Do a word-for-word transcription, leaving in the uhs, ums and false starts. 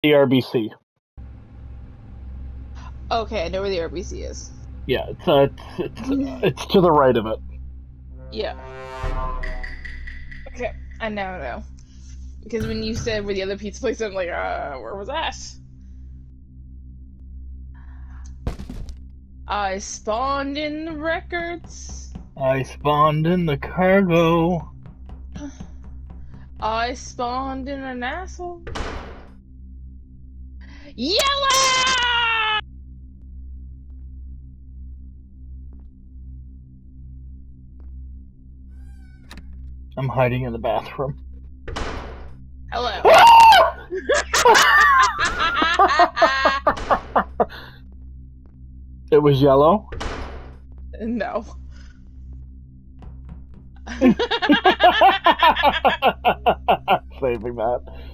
The R B C. Okay, I know where the R B C is. Yeah, it's uh, it's it's, uh, it's to the right of it. Yeah. Okay, I now know. Because when you said where the other pizza place, I'm like, uh, where was that? I spawned in the records. I spawned in the cargo. I spawned in an asshole. Yellow! I'm hiding in the bathroom. Hello. It was yellow? No. Saving that.